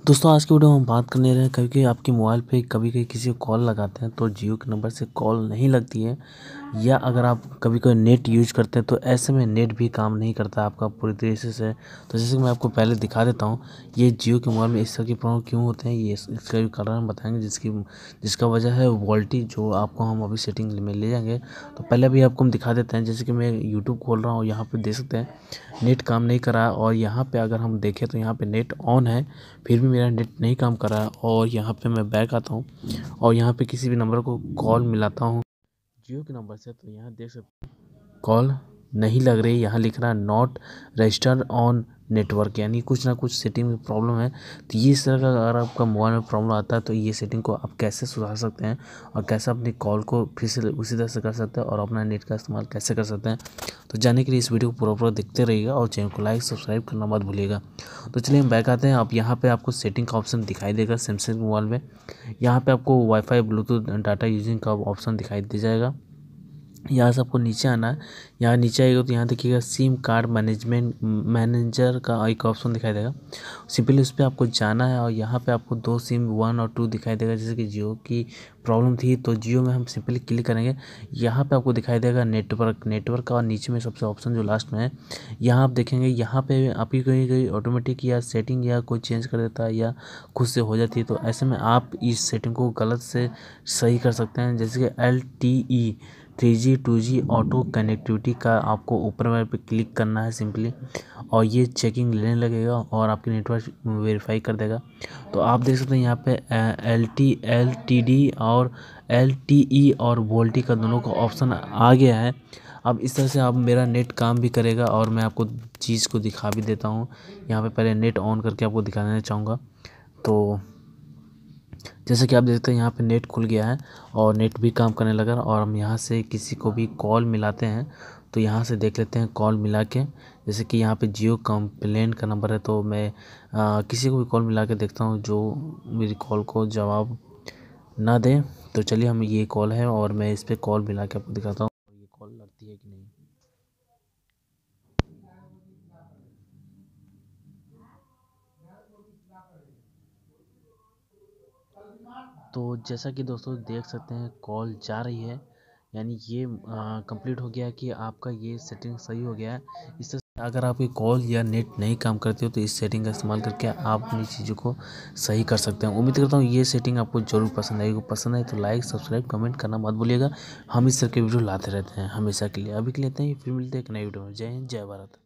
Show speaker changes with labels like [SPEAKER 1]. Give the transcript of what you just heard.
[SPEAKER 1] दोस्तों आज की वीडियो में हम बात करने रहे हैं क्योंकि आपके मोबाइल पे कभी कभी किसी को कॉल लगाते हैं तो जियो के नंबर से कॉल नहीं लगती है, या अगर आप कभी कोई नेट यूज करते हैं तो ऐसे में नेट भी काम नहीं करता आपका पूरी तरीके से। तो जैसे कि मैं आपको पहले दिखा देता हूँ ये जियो के मोबाइल में इस तरह की प्रॉब्लम क्यों होते हैं, ये इसका भी कारण हम बताएंगे जिसका वजह है वोल्टेज, जो आपको हम अभी सेटिंग में ले जाएंगे। तो पहले भी आपको हम दिखा देते हैं, जैसे कि मैं यूट्यूब खोल रहा हूँ, यहाँ पर देख सकते हैं नेट काम नहीं कर रहा है। और यहाँ पे अगर हम देखें तो यहाँ पे नेट ऑन है, फिर भी मेरा नेट नहीं काम कर रहा है। और यहाँ पे मैं बैक आता हूँ और यहाँ पे किसी भी नंबर को कॉल मिलाता हूँ जियो के नंबर से, तो यहाँ देख सकते हैं कॉल नहीं लग रही। यहाँ लिख रहा है नॉट रजिस्टर्ड ऑन नेटवर्क, यानी कुछ ना कुछ सेटिंग में प्रॉब्लम है। तो ये इस तरह का अगर आपका मोबाइल में प्रॉब्लम आता है तो ये सेटिंग को आप कैसे सुधार सकते हैं और कैसे अपनी कॉल को फिर से उसी तरह से कर सकते हैं और अपना नेट का इस्तेमाल कैसे कर सकते हैं, तो जानने के लिए इस वीडियो को पूरा देखते रहिएगा और चैनल को लाइक सब्सक्राइब करना मत भूलिएगा। तो चलिए हम बैक आते हैं। आप यहाँ पे आपको सेटिंग का ऑप्शन दिखाई देगा सैमसंग मोबाइल में। यहाँ पे आपको वाईफाई ब्लूटूथ डाटा यूजिंग का ऑप्शन दिखाई दे जाएगा। यहाँ से आपको नीचे आना है। यहाँ नीचे आएगा तो यहाँ देखिएगा सिम कार्ड मैनेजर का एक ऑप्शन दिखाई देगा। सिंपली उस पर आपको जाना है और यहाँ पे आपको दो सिम 1 और 2 दिखाई देगा। जैसे कि जियो की प्रॉब्लम थी तो जियो में हम सिंपली क्लिक करेंगे, यहाँ पे आपको दिखाई देगा नेटवर्क का, और नीचे में सबसे ऑप्शन जो लास्ट में है यहाँ आप देखेंगे, यहाँ पे आपकी कहीं ऑटोमेटिक या सेटिंग या कोई चेंज कर देता है या खुद से हो जाती है। तो ऐसे में आप इस सेटिंग को गलत से सही कर सकते हैं। जैसे कि LTE 3G 2G auto connectivity का आपको ऊपर वाले पे क्लिक करना है सिंपली, और ये चेकिंग लेने लगेगा और आपकी नेटवर्क वेरीफाई कर देगा। तो आप देख सकते हैं यहाँ पे LTD और LTE और वोल्टी का दोनों का ऑप्शन आ गया है। अब इस तरह से आप मेरा नेट काम भी करेगा और मैं आपको चीज़ को दिखा भी देता हूँ। यहाँ पे पहले नेट ऑन करके आपको दिखा देना चाहूँगा। तो जैसे कि आप देखते हैं यहाँ पे नेट खुल गया है और नेट भी काम करने लगा। और हम यहाँ से किसी को भी कॉल मिलाते हैं तो यहाँ से देख लेते हैं कॉल मिला के। जैसे कि यहाँ पे जियो कंप्लेन का नंबर है, तो मैं किसी को भी कॉल मिला के देखता हूँ जो मेरी कॉल को जवाब ना दे। तो चलिए हम ये कॉल है और मैं इस पर कॉल मिला के आपको दिखाता हूँ ये कॉल लगती है कि नहीं। तो जैसा कि दोस्तों देख सकते हैं कॉल जा रही है, यानी ये कंप्लीट हो गया कि आपका ये सेटिंग सही हो गया है। इससे अगर आपकी कॉल या नेट नहीं काम करती हो तो इस सेटिंग का इस्तेमाल करके आप अपनी चीज़ों को सही कर सकते हैं। उम्मीद करता हूँ ये सेटिंग आपको ज़रूर पसंद आएगी। पसंद आए तो लाइक सब्सक्राइब कमेंट करना मत भूलिएगा। हम इस तरह के वीडियो लाते रहते हैं हमेशा के लिए। अभी के लिए इतना ही, फिर मिलते हैं एक नई वीडियो में। जय हिंद जय भारत।